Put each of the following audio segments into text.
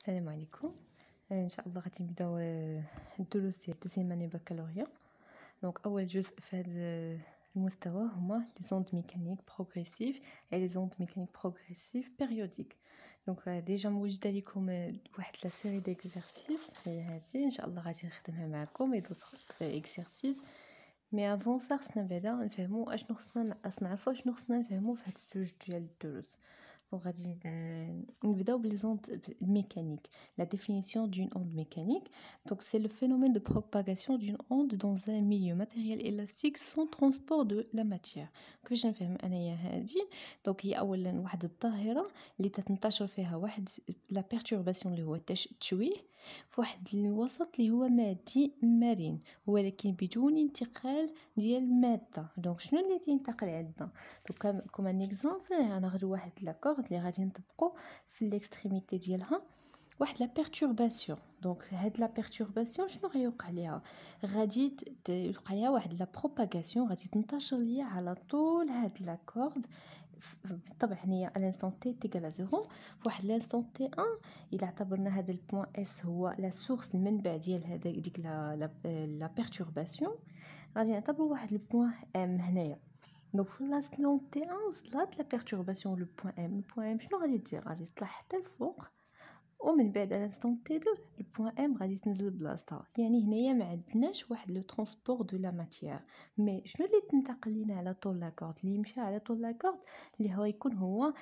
السلام عليكم. ان شاء الله غادي نبداو الدروس ديال دوزيام اني بكالوريا. دونك اول جزء في هذا المستوى هما لي زوند ميكانيك بروغريسيف اي لي زوند ميكانيك بروغريسيف بيريوديك. دونك ديجا موجده لكم واحد لا سيري ديكزارسيس هي هذه، ان شاء الله غادي نخدمها معكم اي دوطخ اكزارسيس. مي افون سا خصنا بعدا نفهموا اشنو خصنا نعرفوا اشنو خصنا نفهموا في هاد الجوج ديال الدروس. غادي نبداو بلي زوند mécaniques. La définition d'une onde mécanique, donc c'est le phénomène de propagation d'une onde dans un milieu matériel élastique sans transport de la matière. كيفاش نفهم انايا هادي؟ دونك هي اولا واحد الظاهره اللي تنتشر فيها واحد لا بيرتورباسيون اللي هو التشويه في واحد الوسط اللي هو مادي مرن ولكن بدون انتقال ديال الماده. دونك شنو اللي تينتقل عندنا؟ دونك كوم ان اكزامبل غناخدو واحد لاكورد اللي غادي نطبقو في الاكستريميتي ديالها واحد لا بيرتورباسيون. دونك هاد لا بيرتورباسيون شنو غيوقع ليها؟ غادي يوقع ليها واحد لا بروباغاسيون غادي تنتشر ليا على طول هاد لاكورد. بالطبع هنايا الانستون تي تيغال زيرو في واحد الانستون تي 1 الا اعتبرنا هذا البوين اس هو لا سورس المنبع ديال هذا ديك لا بيرتورباسيون، غادي نعتبروا واحد البوين ام هنايا. دونك في لانستون تي 1 وصلت لا بيرتورباسيون لو بوين ام. البوين ام شنو غادي دير؟ غادي تطلع حتى الفوق ومن بعد على انستون تي 2 البوين ام غادي تنزل بلاصتها. يعني هنايا ما عندناش واحد لو ترونسبور دو لا ماتيير. مي شنو اللي تنتقل لينا على طول لاكورد؟ اللي يمشي على طول لاكورد اللي هو يكون هو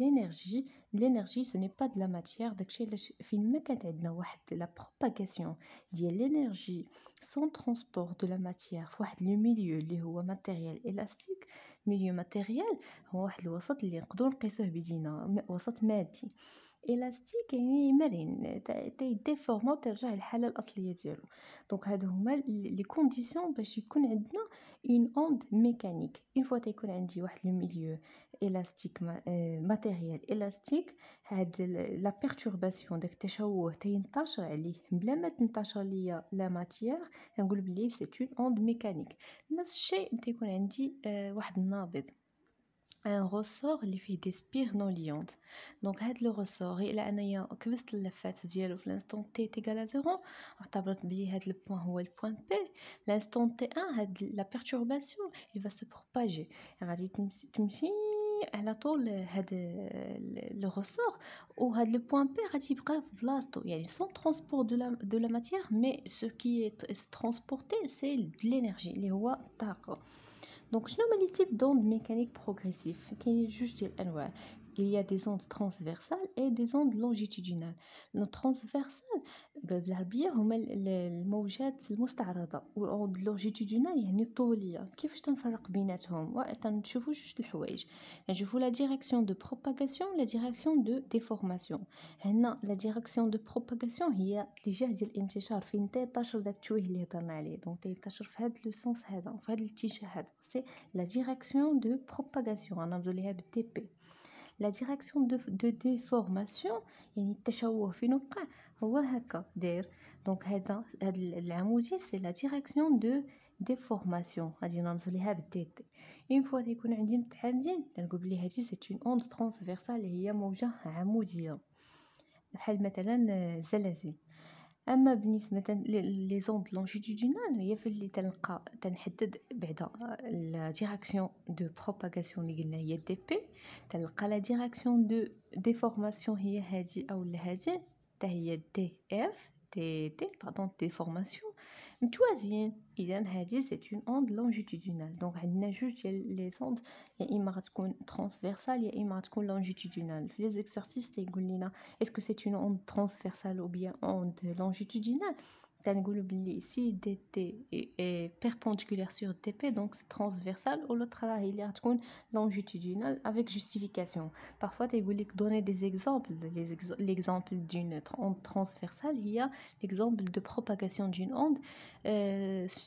لينيرجي سو ني با دو لا ماتيير. داكشي علاش فين ما كانت عندنا واحد لا بروباغاسيون ديال لينيرجي سون ترونسبور دو لا ماتيير في واحد لو ميليو اللي هو ماتيريال الاستيك. ميليو ماتيريال هو واحد الوسط اللي نقدروا نقيسوه بدينا وسط مادي الاستيك، يعني مرن ديفورما وترجع للحاله الاصليه ديالو. دونك هادو هما لي كونديسيون باش يكون عندنا اون اوند ميكانيك. اون فوا تيكون عندي واحد لو ميليو الاستيك ماتيريال الاستيك، هاد لا بيرتورباسيون داك التشوه تينتشر عليه بلا ما تنتشر ليا لا ماتيير، نقول بلي سي اون اوند ميكانيك. نفس الشيء تيكون عندي واحد النابض ان روسور اللي فيه دي سبير نون ليونت. دونك هاد لو روسور الى انايا كبست اللفات ديالو في لانستون تي تيغال زيرو، اعتبرت بلي هاد البوين هو البوين بي. لانستون تي 1 هاد لا بيرتورباسيون il va se propager، غادي تمشي على طول هاد لو روسور، وهاد لو بوين بي غادي يبقى في بلاصتو يعني سون ترونسبور دو لا ماتيير. مي سو كي ترونسبورتي سي دو لينيرجي اللي هو الطاقه. دونك شنو هما لي تيب دوند ميكانيك بروغريسيف؟ كاينين جوج ديال الانواع. il y a des ondes transversales et des ondes longitudinales. لو transversal بالعربيه هما الموجات المستعرضه، والاوند لونجيتودينال يعني الطوليه. كيفاش تنفرق بيناتهم؟ تنشوفوا جوج الحوايج. نشوفوا لا ديريكسيون دو بروباغاسيون لا ديريكسيون دو ديفورماسيون. هنا لا ديريكسيون دو بروباغاسيون هي الاتجاه ديال الانتشار، فين تينتشر داك التشويه اللي هضرنا عليه. دونك تينتشر في هذا لو سونس هذا، في هذا الاتجاه هذا، سي la direction de propagation. غنرمزو ليها بالتي بي. la direction de déformation يعني التشوه فين وقع هو هكا داير. دونك هذا العمودي سي la direction de déformation، غادي نرمزو ليها بالتي تي. اون فوا تيكون عندي متحامدين تنقول بلي هادي سي اون اوند ترانسفيرسال اللي هي موجه عموديه، بحال مثلا زلازل. اما بالنسبه لي زوند لونجيتودينال هي في اللي تلقى تنحدد بعدا لا ديريكسيون دو بروباغاسيون اللي قلنا هي دي بي، تلقى لا ديريكسيون دو ديفورماسيون هي هادي او هادي حتى هي دي اف دي باردون ديفورماسيون متوازيين. اذا هادي سي اون اوند لونجيتودينال. دونك عندنا جوج ديال لي زوند، يا اما غتكون ترانسفيرسال يا اما غتكون لونجيتودينال. في لي زيكسيرسيس تيقول لنا est-ce que c'est une onde transversale ou bien onde longitudinale. تنقولوا بلي سي دي تي est perpendiculaire sur dp donc c'est transversal، ou l'autre راهي اللي غتكون longitudinale avec justification. parfois تيقول لك donner des exemples. l'exemple d'une onde transversale هي l'exemple de propagation d'une onde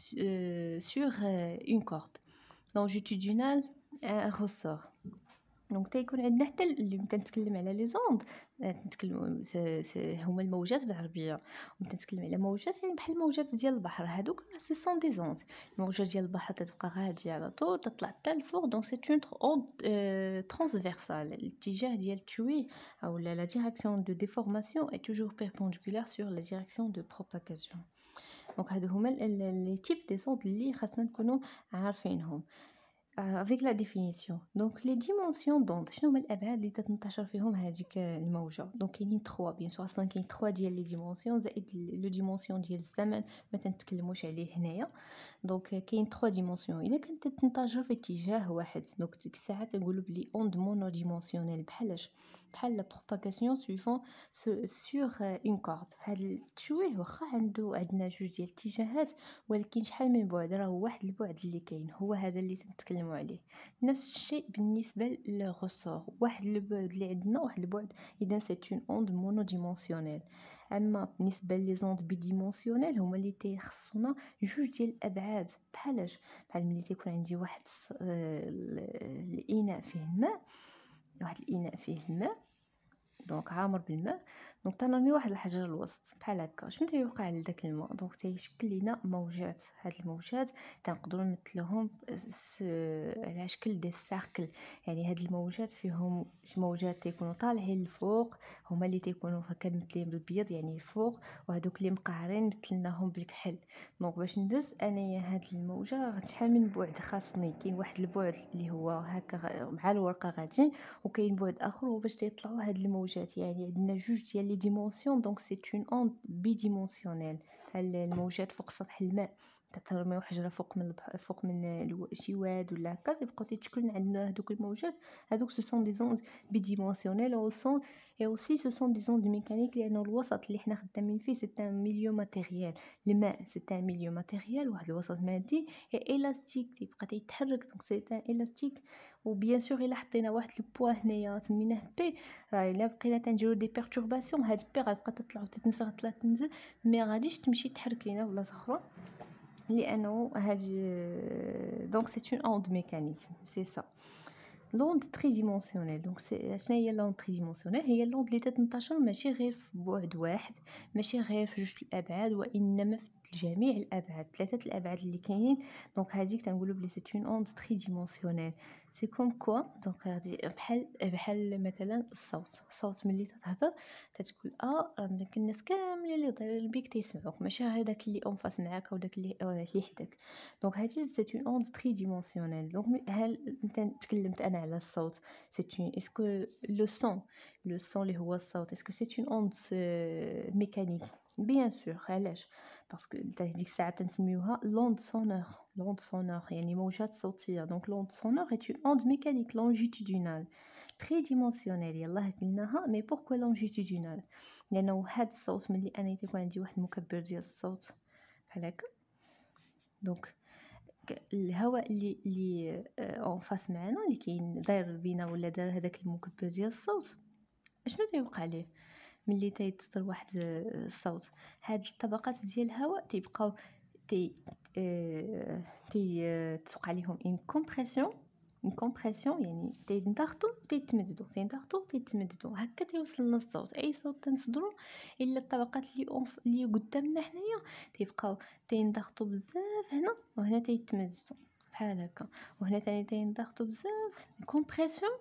sur une corde. longitudinale un ressort. دونك تيكون عندنا حتى اللي تنتكلم على لي زوند، تنتكلموا هما الموجات بالعربيه، وتنتكلم على موجات يعني بحال الموجات ديال البحر، هادوك سو سون دي زوند. الموجات ديال البحر تتبقى غاديه على طول تطلع حتى الفوق، دونك سي اون اون ترانسفيرسال، الاتجاه ديال التشويه او لا ديريكسيون دو ديفورماسيون est toujours perpendiculaire sur la direction de propagation. دونك هادو هما لي تيب دي زوند اللي خاصنا نكونوا عارفينهم. avec la définition. Donc les dimensions d'onde شنو هما الابعاد اللي تتنتشر فيهم هذيك الموجه؟ دونك كاينين 3 بيان سور، اصلا كاين 3 ديال لي ديمونسيون زائد لو ديمونسيون ديال الزمن ما تنتكلموش عليه هنايا. دونك كاين 3 ديمونسيون الا كانت تنتشر في اتجاه واحد، دونك ديك الساعه تنقولوا بلي اوند مونو ديمونسيونيل، بحالاش بحال لا بروباغاسيون سويفون سور اون كورد. هاد التشويه واخا عندنا جوج ديال الاتجاهات، ولكن شحال من بعد راه واحد البعد اللي كاين، هو هذا اللي تنتكلموا عليه. نفس الشيء بالنسبه للغوسور، واحد البعد اللي عندنا واحد البعد، اذا سي اون اوند مونو ديمونسيونيل. اما بالنسبه لي زوند بي ديمونسيونيل هما اللي تيخصونا جوج ديال الابعاد. بحالاش بحال ملي تيكون عندي واحد الاناء فيه الماء، واحد الاناء فيه الماء دونك عامر بالماء، دونك تنرمي واحد الحجر الوسط بحال هكا، شنو تيوقع لداك الماء؟ دونك تيشكل لينا موجات. هاد الموجات تنقدروا نمثلوهم على شكل دي سيركل. يعني هاد الموجات فيهم موجات تيكونوا طالعين للفوق، هما اللي تيكونوا هكا ممثلين بالبيض يعني الفوق، وهذوك اللي مقعرين مثلناهم بالكحل. دونك باش ندرس انايا هاد الموجه شحال من بعد خاصني، كاين واحد البعد اللي هو هكا مع الورقه غادي، وكاين بعد اخر هو باش تيطلعوا هاد الموجات. يعني عندنا جوج ديال لي ديمونسيون، دونك سي اون اوند بي ديمونسيونيل. الموجات فوق سطح الماء، ترميو حجره فوق من شي واد ولا هكا، تيبقاو تيتشكلوا عندنا هذوك الموجات. هذوك سو سون دي زوند بي ديمونسيونيل او سون اي اوسي سو سون دي زوند ميكانيك، لانه الوسط اللي حنا خدامين فيه سي ان ميليو ماتيريال. الماء سي ان ميليو ماتيريال، واحد الوسط مادي اي الاستيك تيبقى تيتحرك، دونك سي ان الاستيك. وبيان سور الا حطينا واحد لو بوا هنايا سميناه بي، راه الا بقينا تنديرو دي بيرتورباسيون هاد بي غتبقى تطلع وتتنزل تطلع تنزل، مي غاديش تمشي تحرك لينا بلاصه اخرى، لانه هادي دونك سي اون اوند ميكانيك سي سا. لوند تري ديمونسيونيل، دونك شنو هي لوند تري ديمونسيونيل؟ هي اللوند اللي تتنتشر ماشي غير في بعد واحد، ماشي غير في جوج الابعاد، وانما في جميع الابعاد، ثلاثه الابعاد اللي كاينين. دونك هذيك تنقولوا بلي سي اون اوند تري ديمونسيونيل. سي كوم كوا، دونك غادي بحال مثلا الصوت ملي تتهضر تتقول راه داك الناس كاملين اللي دايرين بيك تيسمعوك، ماشي غير داك اللي اون فاس معاك او داك اللي حداك. دونك هادي سي اون اوند تري ديمونسيونيل. دونك هل انت تكلمت انا على الصوت، سي اون اسكو لو سون اللي هو الصوت اسكو سي اون اوند ميكانيك؟ بيان سور. علاش؟ باسكو ديك الساعه تنسميوها لوند سونور. لوند سونور يعني موجات صوتيه. دونك لوند سونور اي اون اوند ميكانيك لونجيتودينال تري ديمونسيونيل. يلاه قلناها، مي بوركو لونجيتودينال؟ لانه هاد الصوت ملي انا تيكون عندي واحد المكبر ديال الصوت بحال هكا، دونك الهواء اللي اون فاس معنا اللي كاين داير بينا ولا دار هذاك المكبر ديال الصوت، اشنو تيوقع ليه ملي تيتصدر واحد الصوت؟ هاد الطبقات ديال الهواء تيبقاو تي توقع ليهم ان كومبريسيون. اون كومبريسيون يعني تينضغطوا تيتمددوا، تينضغطوا تيتمددوا، هكا تيوصل لنا الصوت. اي صوت تنصدروا الا الطبقات اللي قدامنا حنايا تيبقاو تينضغطوا بزاف هنا، وهنا تيتمددوا بحال هكا، وهنا تاني تينضغطوا بزاف. كومبريسيون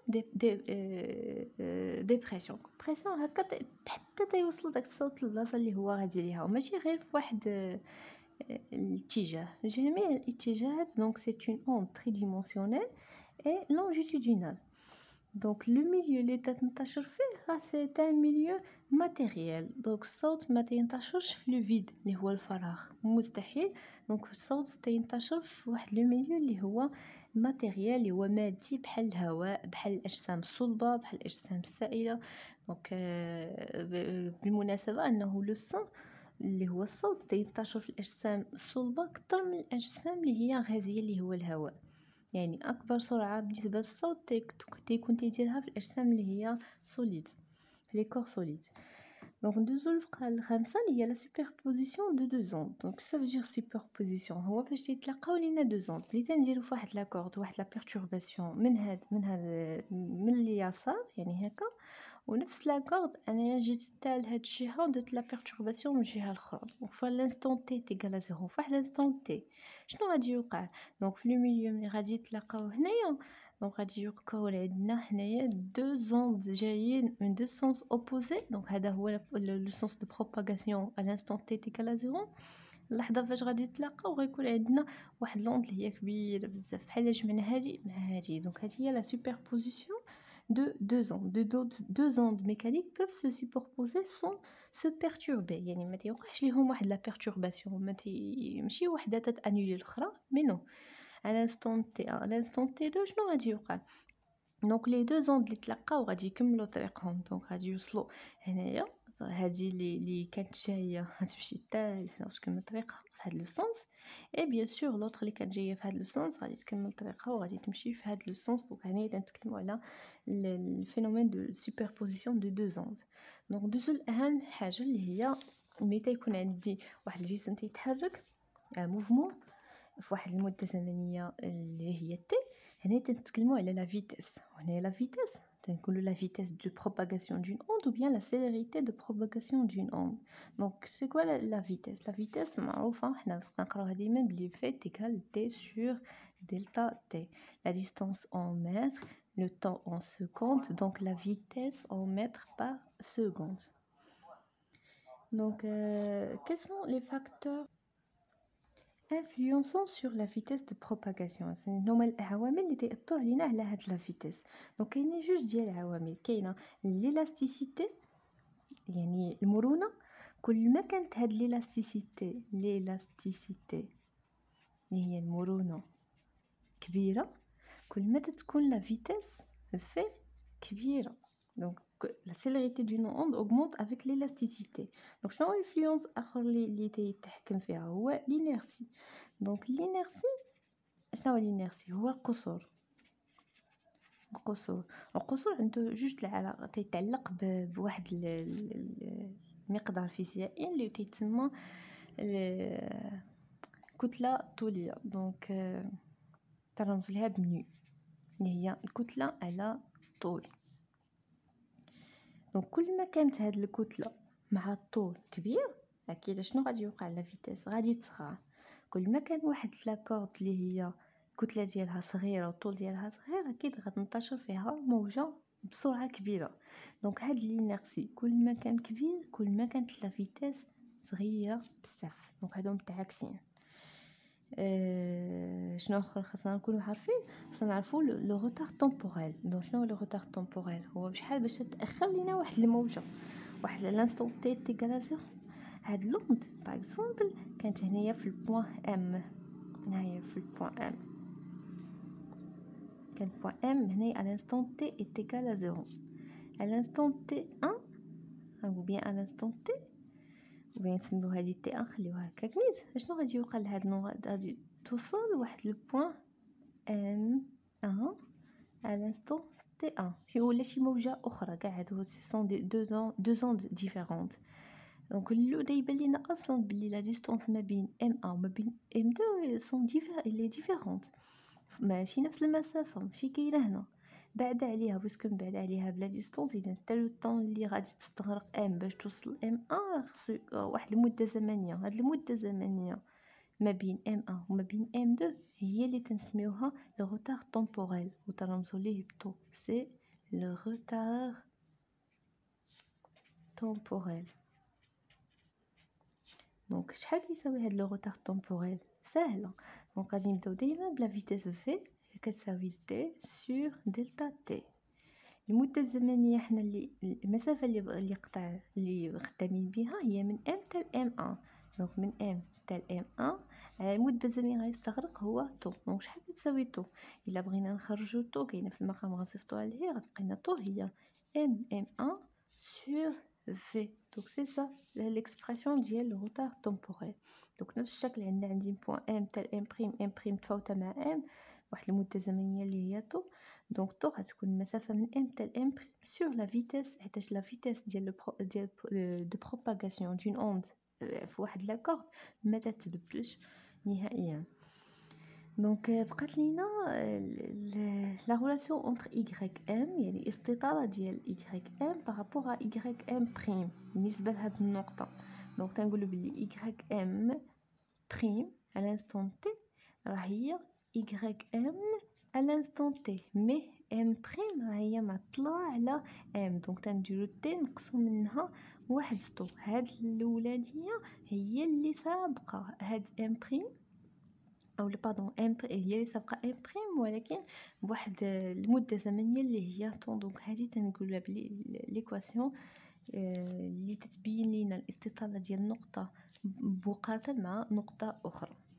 ديبريسيون. كومبريسيون هكا حتى تيوصل داك الصوت للبلاصه اللي هو غادي ليها، وماشي غير في واحد الاتجاه، جميع الاتجاهات. دونك سي اون اوند تري ديمونسيونيل اي لونجيتودينال. دونك لو ميليو اللي تنتشر فيه راه سي ان ميليو ماتيريال. دونك الصوت ما تينتشرش في لو فيد اللي هو الفراغ، مستحيل. دونك الصوت تينتشر في واحد لو ميليو اللي هو ماتيريال، اللي هو مادي، بحال الهواء، بحال الاجسام الصلبه، بحال الاجسام السائله. دونك بالمناسبه انه لو سون اللي هو الصوت تينتشر في الاجسام الصلبه اكثر من الاجسام اللي هي غازيه اللي هو الهواء. يعني اكبر سرعه بالنسبه للصوت تيكون تيديرها في الاجسام اللي هي سوليد، في لي كور سوليد. دونك ندوزو للفقرة الخامسة اللي هي لا سوبربوزيسيون دو دو زوند. دونك سا فيجير سوبربوزيسيون هو فاش يتلاقاو لينا دو زوند بلي تنديرو فواحد لاكورد واحد لا بيرتورباسيون من اليسار يعني هكا، ونفس لاكورد انايا جيت تاع لهاد الجهه ودرت لا بيرتورباسيون من الجهه الاخرى. دونك في لانستون تي تيغال زيرو فواحد لانستون تي شنو غادي يوقع؟ دونك في لو ميليو ملي غادي يتلاقاو هنايا دونك غادي يوقعوا عندنا هنايا دو زوند جايين من دو سونس اوبوزي. دونك هذا هو لو سونس دو بروباغاسيون ا لانستون تي تيغال زيرو. اللحظه فاش غادي يتلاقاو غيكون عندنا واحد لوند اللي هي كبيره بزاف بحال جمعنا هادي مع هادي. دونك هادي هي لا سوبربوزيسيون de deux ondes. Deux ondes mécaniques peuvent se superposer sans se perturber. يعني ما تيوقعش ليهم واحد لا perturbation ماشي وحده تانولي الاخرى مي نو. à l'instant t à l'instant t2 شنو غادي يوقع؟ دونك لي دو زوند اللي تلاقاو غادي يكملوا طريقهم. دونك غادي يوصلوا هنايا هذه اللي كانت جايه غتمشي حتى لهنا وتكمل طريقها في هذا لو سونس، اي بيان سور لوطر اللي كانت جايه في هذا لو سونس غادي تكمل طريقها وغادي تمشي في هذا لو سونس. دونك هنايا تنتكلموا على الفينومين دو سوبربوزيسيون دو دو زوند. دونك دوزو اهم حاجه اللي هي متى يكون عندي واحد الجسم تيتحرك موفمون في واحد المده زمنيه اللي هي تي. هنا تنتكلموا على لا فيتيس، وهنا لا فيتيس تنقولوا لا فيتيس دو بروباغاسيون دون اوند ou bien la célérité de propagation d'une onde. donc c'est quoi la vitesse؟ la vitesse معروفه حنا كنقراوها ديما بلي في égal t sur delta t. la distance en mètres, le temps en secondes, donc la vitesse en mètres par seconde. donc quels sont les facteurs influençant sur la vitesse de propagation؟ هما العوامل اللي تاثر علينا على هاد لا فيتيس. دونك كاينين جوج ديال العوامل، كاينه ليلاستيسيتي يعني المرونه. كل ما كانت هاد ليلاستيسيتي اللي هي المرونه كبيره كل ما تكون لا فيتيس في كبيره. دونك la célérité d'une onde augmente avec l'élasticité. donc شنو الانفلونس اخر اللي تيتحكم فيها هو الانيرسي. دونك الانيرسي شنو هو الانيرسي؟ هو القصور. القصور عنده جوج العلاقه تيتعلق بواحد المقدار فيزيائي اللي تيتسمى كتله طوليه. دونك ترمز لها بنيو اللي هي الكتله على طول. دونك كل ما كانت هاد الكتله مع الطول كبير اكيد شنو غادي يوقع لا فيتيس غادي تصغر. كل ما كان واحد لاكورد اللي هي الكتله ديالها صغيره والطول ديالها صغير اكيد غتنتشر فيها موجه بسرعه كبيره. دونك هاد الانيرسي كل ما كان كبير كل ما كانت لا فيتيس صغيره بزاف. دونك هادو متعاكسين. شنو اخر خاصنا نكونوا عارفين؟ خاصنا نعرفوا لو روتار طومبوريل. دونك شنو هو لو روتار طومبوريل؟ هو بشحال باش تاخر لينا واحد الموجه واحد لانستون تي تيغال زيرو. هاد لوند باغ اكزومبل كانت هنايا في البوين ام، هنايا في البوين ام كان البوين ام هنايا على لانستون تي est égal à 0 à l'instant t1 ou bien à l'instant t ou bien نسميو هذه تي 1 خليوها هكاك نيت. شنو غادي يوقع لهاد النقط؟ غادي توصل لواحد البوين ام 1 à l'instant t1 ولا شي موجه اخرى كاع هادو سي سون دو زوند ديفيرونت. دونك اللي يبان لينا اصلا بلي لا ديستونس ما بين ام1 وما بين ام2 سون ديفيرونت ماشي نفس المسافه ماشي كاينه هنا بعد عليها باسكو بعد عليها بلا ديستونس. اذا حتى لو طون اللي غادي تستغرق ام باش توصل ام1 خصو واحد المده زمنيه. هاد المده الزمنيه ما بين ام1 وما بين ام2 هي اللي تنسميوها لو روتار طومبوريل وترمزوا ليه بتو سي لو روتار طومبوريل. دونك شحال كيساوي هاد لو روتار طومبوريل؟ ساهله. دونك غادي نبداو ديما بلا فيتيس في كتساوي تي سور دلتا تي. المده الزمنيه حنا اللي المسافه اللي قطع اللي خدامين بها هي من ام حتى ام 1. دونك من ام حتى ام 1 على المده الزمنيه غيستغرق هو تو. دونك شحال كتساوي تو؟ الا بغينا نخرجوا تو كاينه في المقام غنصيفطوها لهيه غتبقى لنا تو هي ام 1 sur v. donc c'est ça l'expression ديال le retard temporel. donc نفس الشكل عندي بوين ام حتى ام بريم تفاوتة مع ام واحد المدة زمنية اللي هي طو. دونك طو غتكون المسافة من ام حتى لام بريم سور لا فيتيس، حيتاش لا فيتيس ديال دو بروباغاسيون دون اوند في واحد لاكورد ما تتبدلش نهائيا. دونك بقات لينا لا ريلاسيون اونتر y ام، يعني الاستطالة ديال y ام بارابور ا y ام بريم بالنسبة لهاد النقطة. دونك تنقولو بلي y ام بريم à l'instant t راه هي y ام à l'instant t، مي ام بريم راه هي معطلة على ام. دونك تنديرو تي نقصو منها واحد طو. هاد الاولانية هي اللي سابقة هاد ام بريم، او باردون ام هي اللي سابقة ام بريم ولكن بواحد المدة زمنية اللي هي طون. دونك هادي تنقولها بلي ليكواسيون اللي تتبين لينا الاستطالة ديال نقطة مقارنة مع نقطة أخرى.